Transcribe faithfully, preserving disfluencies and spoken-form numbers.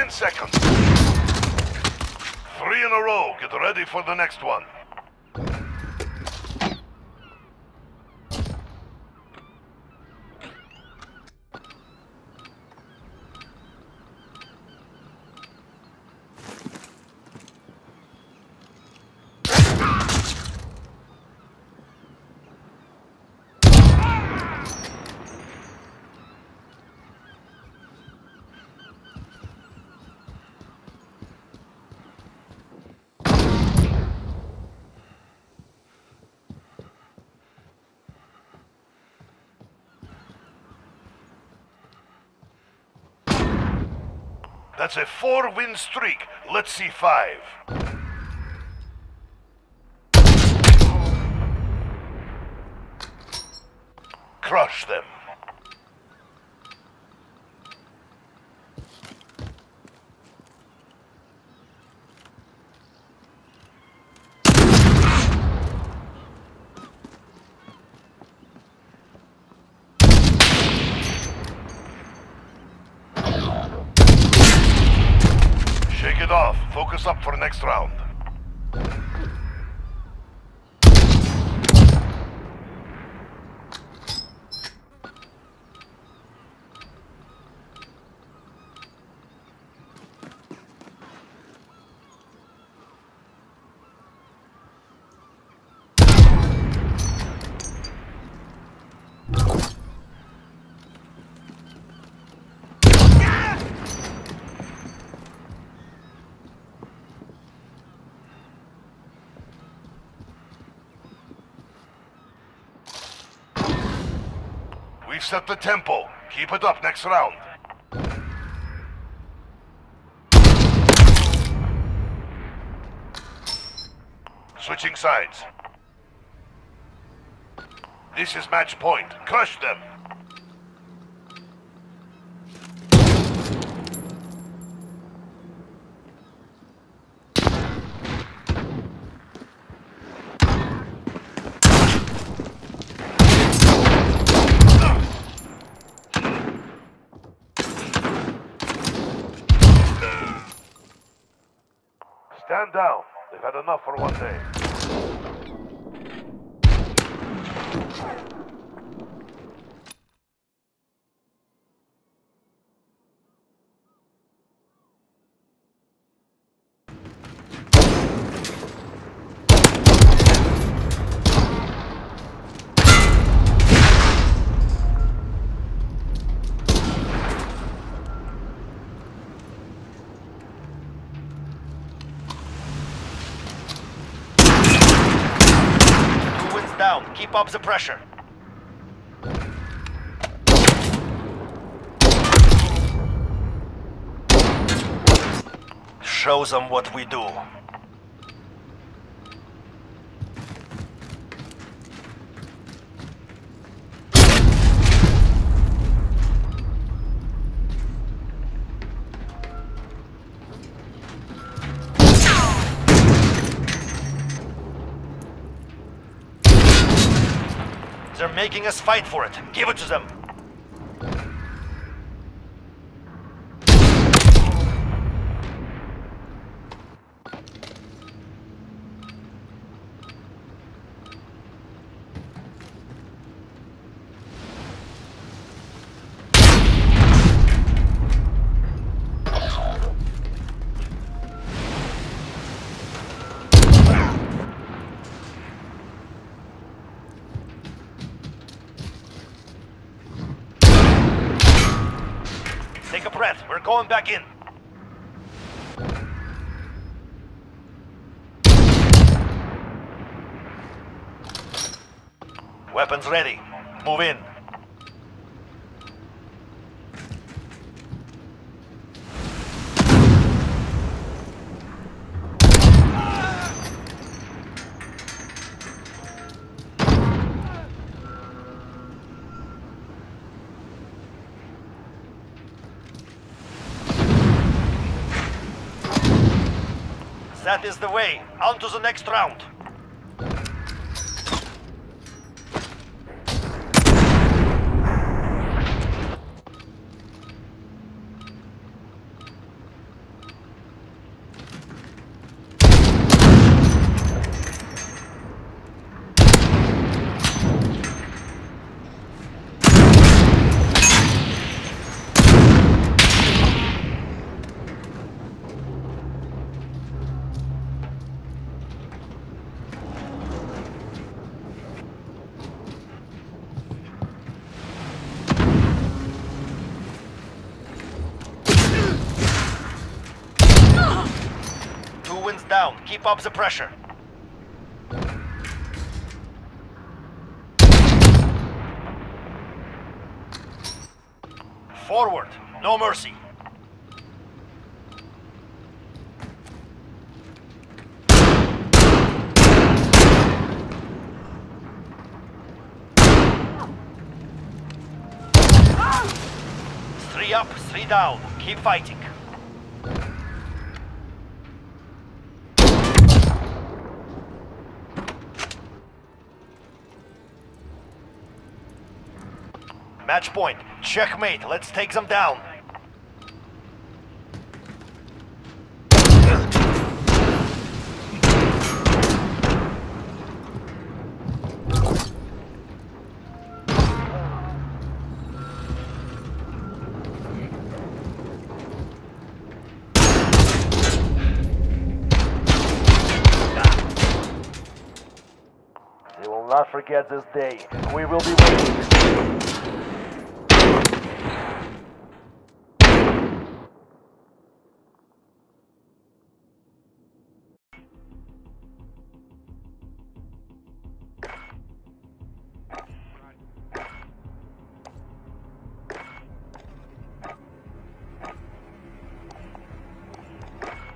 ten seconds. Three in a row. Get ready for the next one. That's a four-win streak. Let's see five. Crush them. Shake it off. Focus up for next round. We've set the tempo. Keep it up next round. Switching sides. This is match point. Crush them. Stand down. They've had enough for one day. Down. Keep up the pressure. Show them what we do. They're making us fight for it. Give it to them. Take a breath. We're going back in. Weapons ready. Move in. That is the way. On to the next round. down. Keep up the pressure. Forward. No mercy. Three up, three down. Keep fighting. Match point. Checkmate. Let's take them down. You will not forget this day. We will be waiting.